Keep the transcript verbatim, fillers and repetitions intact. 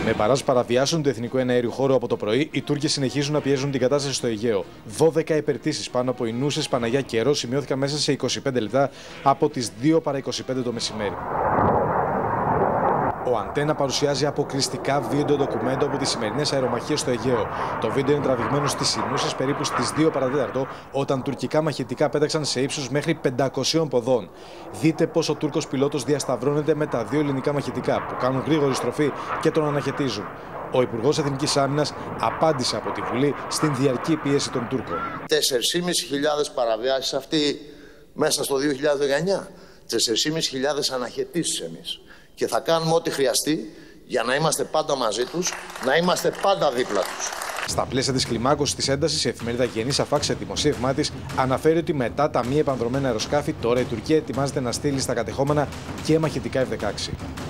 Με μπαράζ παραβιάσεων του εθνικού εναέριου χώρου από το πρωί, οι Τούρκοι συνεχίζουν να πιέζουν την κατάσταση στο Αιγαίο. δώδεκα υπερτήσεις πάνω από Ινούσες, Παναγιά και Ρο σημειώθηκαν μέσα σε είκοσι πέντε λεπτά από τις δύο παρά είκοσι πέντε το μεσημέρι. Ο Αντένα παρουσιάζει αποκλειστικά βίντεο ντοκουμέντο από τις σημερινές αερομαχίες στο Αιγαίο. Το βίντεο είναι τραβηγμένο στις Ινούσες περίπου στις δύο παρά τέταρτο, όταν τουρκικά μαχητικά πέταξαν σε ύψος μέχρι πεντακοσίων ποδών. Δείτε πώς ο Τούρκος πιλότος διασταυρώνεται με τα δύο ελληνικά μαχητικά που κάνουν γρήγορη στροφή και τον αναχαιτίζουν. Ο Υπουργός Εθνικής Άμυνας απάντησε από τη Βουλή στην διαρκή πίεση των Τούρκων. τέσσερις χιλιάδες πεντακόσιες παραβιάσεις αυτή μέσα στο δύο χιλιάδες δεκαεννιά. τέσσερις χιλιάδες πεντακόσιες αναχαιτήσεις εμείς. Και θα κάνουμε ό,τι χρειαστεί για να είμαστε πάντα μαζί τους, να είμαστε πάντα δίπλα τους. Στα πλαίσια της κλιμάκωσης της έντασης, η εφημερίδα Γενής Αφάκ σε δημοσίευμά της αναφέρει ότι μετά τα μη επανδρομένα αεροσκάφη, τώρα η Τουρκία ετοιμάζεται να στείλει στα κατεχόμενα και μαχητικά εφ δεκαέξι.